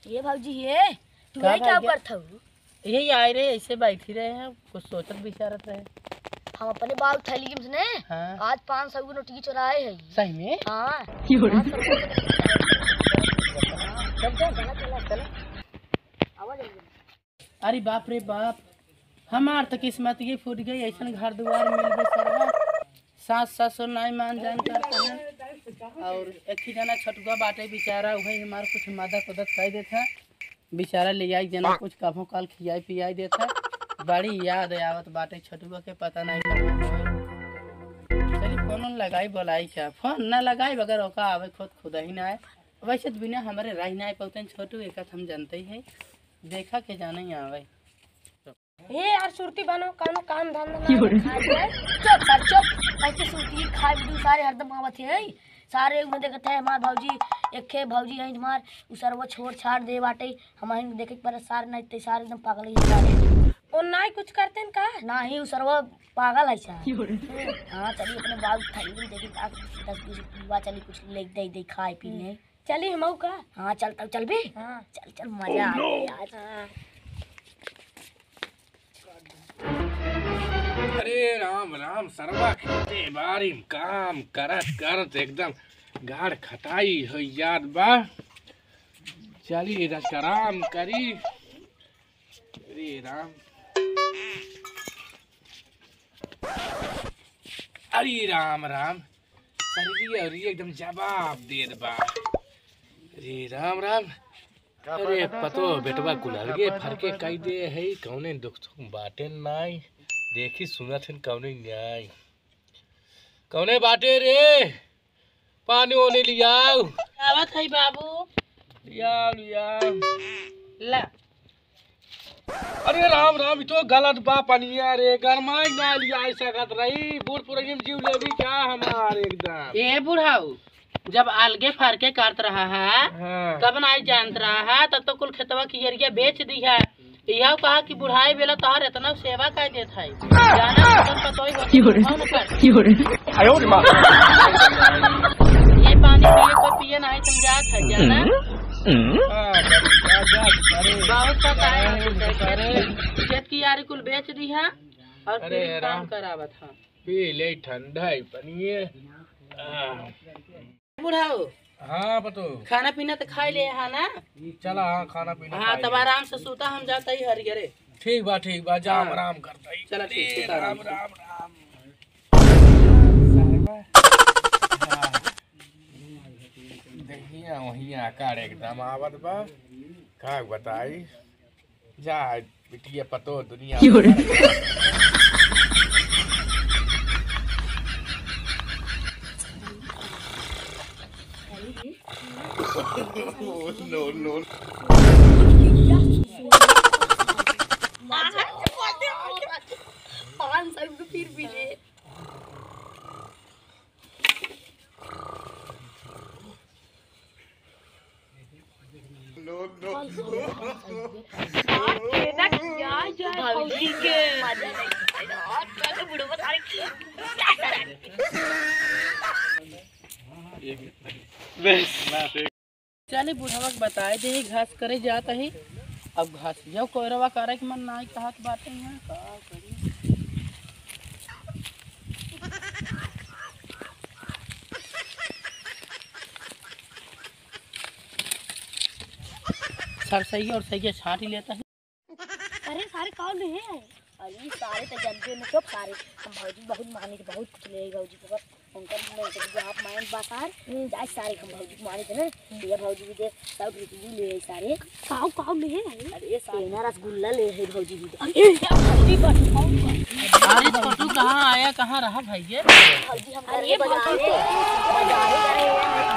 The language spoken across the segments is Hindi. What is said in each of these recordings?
ये भाजी ये तू क्या करत हऊ? यही आए रहे ऐसे बैठी रहे हैं कुछ सोचत विचारत रहे। हम अपने बाल थैली में हाँ। आज 500 की नोटी चुराए है। सही में? हाँ। अरे बाप रे बाप, हमार तो किस्मत ये फूट गई, ऐसा घर द्वार मिल गए सरवा, सास ससुर नाई मान जान करते हैं। और एक ही जना छटुआ बाटे बेचारा, वही हमारे कुछ मदद उदद कर देता बेचारा, ले आई जना कुछ कभों काल खियाई पियाई देता। बड़ी याद आवत बाटे छटुआ के, पता नहीं चलिए फोन लगाई बोलाई क्या, फोन न लगाई बगैर ओका आवे खुद ही ना आए। वैसे तो बिना हमारे रह ना पाते छोटू एक हम जानते ही है, देखा के जाना ही आवे। ए यार सुरती बनो कानो काम धंधा ना चुप सर चुप, ऐसे सुरती खाए बिदू सारे हरदम आवत है सारे में देखत है हमार भौजी एक भौजी है हमार उसर वो छोड़ छाड़ दे बाटे हमारे देखे पर सारे नहीं ते सारे एकदम पागल ही सारे और ना ही कुछ करते हैं का ना ही उसर वो पागल है सारे। हां चलिए अपने बाल थाली में देखे 10-20 पीवा चली कुछ ले दे खाए पीने चलिए हम का। हां चल तब चल बे। हां चल चल मजा आ यार। अरे राम राम सरवा खेते बारी काम करत करत एकदम गाड़ खटाई हो याद बा, चली राम करी। अरे राम अरे राम राम सरी अरे एकदम जवाब दे बा। अरे राम राम अरे पतो बेटवा कुलर के फरके कई दे है कौने दुख बाटे नाई देखी सुनत है कौने न्याय कौने बाटे रे पानी ओने लियाओ आवत है बाबू लियाओ ला। अरे राम राम तो गलत बा पनिया रे गरमाई ना लिया सकत रही बूढ़ पुरानी जीव लेवी क्या हमारे एकदम। ये बुढ़ाऊ जब अलगे फरके काट रहा है हाँ। तब नहीं जानत रहा है तब तो कुल खेतवा की एरिया बेच दी है। यह कहा कि बुढ़ाई बेला तोहर इतना सेवा कर देता है जाना ये पानी पिए को पिए नहीं तुम जात है जाना बहुत खेत की यारी कुल बेच दी है और फिर काम करावत है पी ले ठंडा पनिए। बुढ़ाऊ हाँ बतो खाना पीना तो खाई ले है ना? चला हाँ खाना पीना हाँ तब आराम से सूता हम जाता ही हरियरे। ठीक बा जाम आराम करता ही। चला ठीक राम राम राम देखिए वही आकार एकदम आवत बा का बताई जा बिटिया पतो दुनिया no फिर भी ले चले बुढ़ावा बताए दे घास करे जाता है। अब घास जाओ कोयरवा करे के मन ना कहत बाटे यहाँ का करी। सर सही और सही छाट ही लेता है। अरे सारे कौन है? अरे सारे तो जनते में सब सारे हम भौजी बहुत माने थे बहुत कुछ ले भौजी पर उनका मैं तो आप मायन बाकार जाय सारे हम भौजी माने थे ना ये भौजी भी दे सब भी ले सारे काऊ ले है। अरे सेना रसगुल्ला ले है भौजी भी। अरे भौजी अरे छोटू कहाँ आया कहाँ रहा भाई ये भौजी हम अरे बाजार गए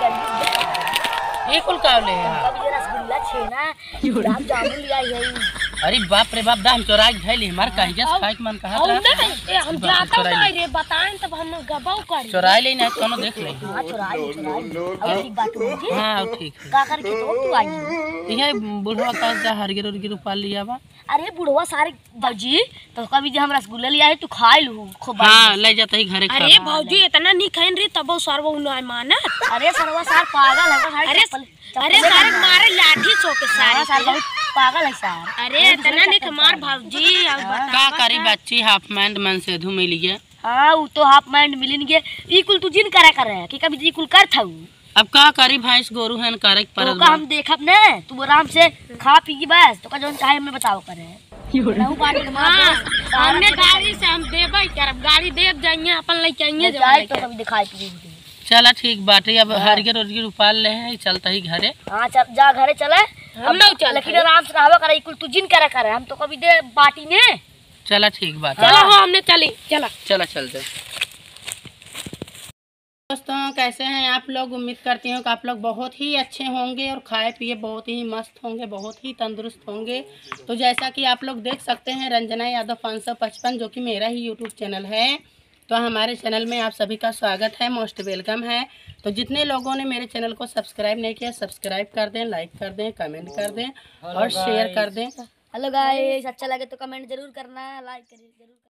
ये कुल का ले अब ये रसगुल्ला छेना गुलाब जामुन ले आई है। अरे बाप रे बाप दाम चोराई धैली हमार कहीं जस खाए के मन कहा था ए हम जाता रे बताएं तब हम गबाऊ कर चोराई ले ना कोनो देख ले। हां चोराई अब ठीक बात होगी। हां ठीक का कर के तो तू आई ये बुढ़वा का हरगिर उपाल लिया बा। अरे बुढ़वा सारे भौजी तो कभी जो हम रसगुल्ला लिया है तू खा लू खूब। हां ले जाते ही घरे खा। अरे भौजी इतना नहीं खाइन रे तब सरवा न माना। अरे सरवा सार पागल है। अरे सारे मारे लाठी 500 के सारे सार बहुत पागल है सार। अरे इतना नहीं कमार भाजी का करी बच्ची हाफ माइंड मन से धू मिली है। हाँ वो तो हाफ माइंड मिलेंगे ई कुल तू जिन करा करे कि कभी जी कुल कर था अब का करी भैंस गोरू है करे पर तो का हम देखब ने तू आराम से खा पी की बस तो का जोन चाहे हमें बताओ करे रहू पानी हमने गाड़ी से हम देबई करब गाड़ी देब जाइए अपन लेके आइए जाए तो कभी दिखाई पी चला ठीक बाटे अब हरियर उरियर उपाल ले है चलता ही घरे। हाँ चल जा घरे चले हम ना चल लेकिन आराम से रहवा करे कुल तू जिन करा करे हम तो कभी दे बाटी ने चला ठीक बात चलो हो हमने चली चला चला चलते। दोस्तों कैसे हैं आप लोग, उम्मीद करती हूँ कि आप लोग बहुत ही अच्छे होंगे और खाए पिए बहुत ही मस्त होंगे, बहुत ही तंदुरुस्त होंगे। तो जैसा कि आप लोग देख सकते हैं रंजना यादव 555 जो कि मेरा ही यूट्यूब चैनल है, तो हमारे चैनल में आप सभी का स्वागत है, मोस्ट वेलकम है। तो जितने लोगों ने मेरे चैनल को सब्सक्राइब नहीं किया सब्सक्राइब कर दें, लाइक कर दें, कमेंट कर दें और शेयर कर दें। हेलो गाइस, अच्छा लगे तो कमेंट जरूर करना, लाइक करिए जरूर।